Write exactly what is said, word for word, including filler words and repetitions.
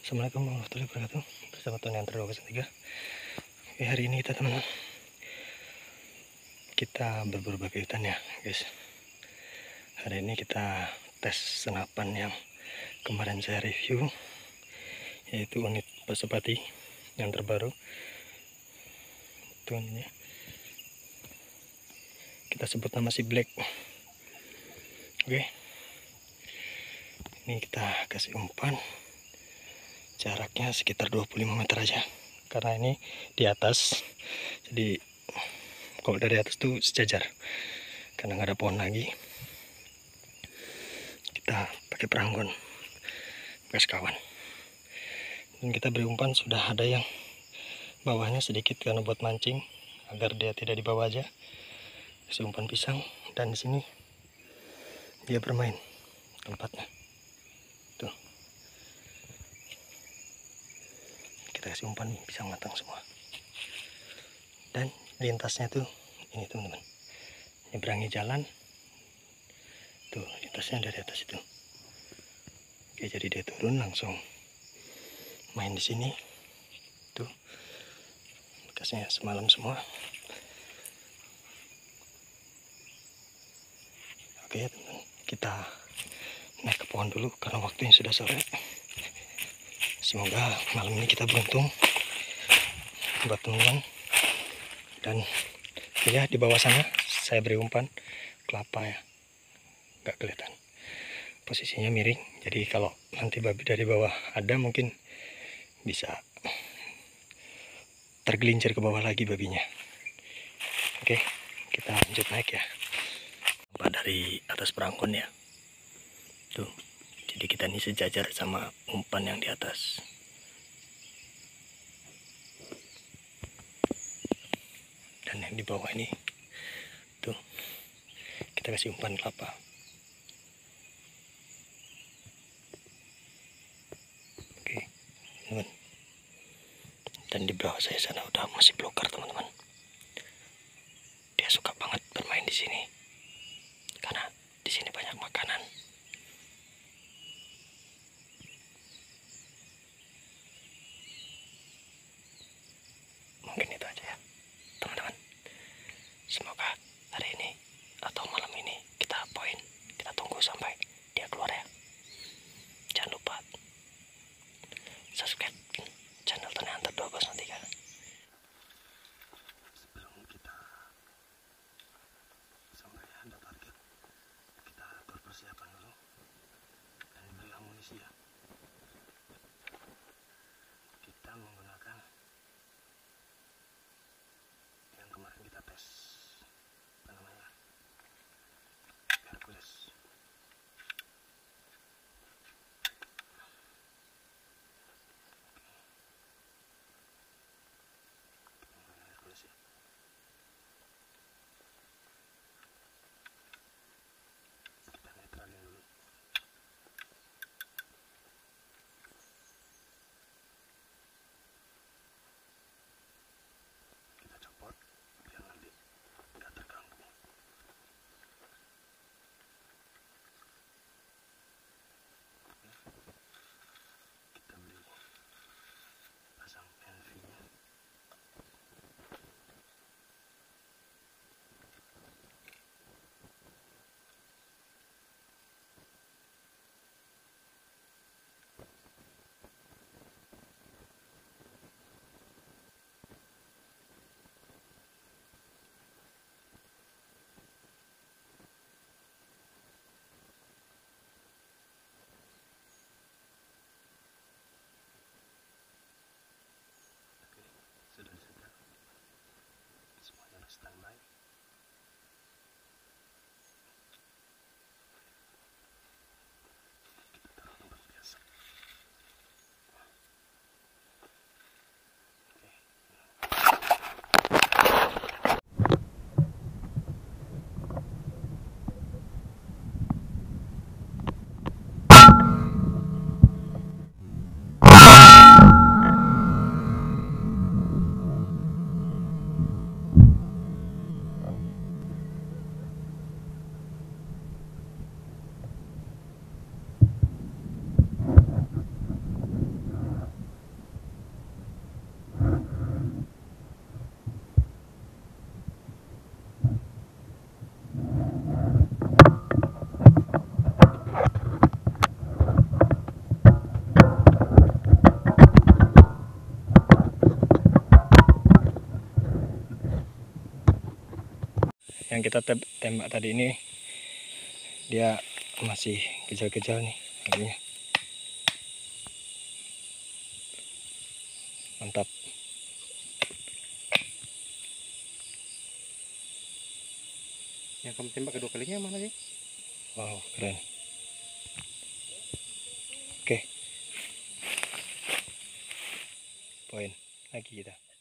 Assalamualaikum warahmatullahi wabarakatuh. Bersama Tony Antar dua nol tiga. Oke, hari ini kita teman-teman kita berburu babi hutan ya guys. Hari ini kita tes senapan yang kemarin saya review, yaitu unit Pasopati yang terbaru. Tuh ini kita sebut nama si Black. Oke, ini kita kasih umpan. Jaraknya sekitar dua puluh lima meter aja, karena ini di atas, jadi kalau dari atas tuh sejajar karena nggak ada pohon lagi. Kita pakai peranggon bekas kawan, dan kita beri umpan. Sudah ada yang bawahnya sedikit karena buat mancing agar dia tidak dibawa aja. Kasih umpan pisang, dan di sini dia bermain tempatnya tuh. Kita kasih umpan pisang matang semua, dan lintasnya tuh ini teman-teman, nyeberangi jalan tuh, lintasnya dari atas itu. Oke, jadi dia turun langsung main di sini tuh, bekasnya semalam semua. Oke teman-teman, kita naik ke pohon dulu karena waktunya sudah sore. Semoga malam ini kita beruntung buat teman-teman. Dan ya, di bawah sana saya beri umpan kelapa ya, nggak kelihatan, posisinya miring, jadi kalau nanti babi dari bawah ada mungkin bisa tergelincir ke bawah lagi babinya. Oke, kita lanjut naik ya. Nampak dari atas perangkon ya tuh, jadi kita ini sejajar sama umpan yang di atas. Dan yang di bawah ini tuh, kita kasih umpan kelapa. Oke teman, dan di bawah saya sana udah masih bloker teman-teman. Dia suka banget bermain di sini karena di sini banyak makanan. Mungkin itu aja ya teman-teman. Semoga hari ini atau malam ini kita poin. Kita tunggu sampai dia keluar ya. Jangan lupa subscribe channel Tony Antar dua nol tiga. Sebelum kita sama yang kita tembak tadi ini dia masih kejal-kejal nih, artinya mantap. Yang kamu tembak kedua kalinya mana sih? Wow, keren. Oke, poin lagi kita.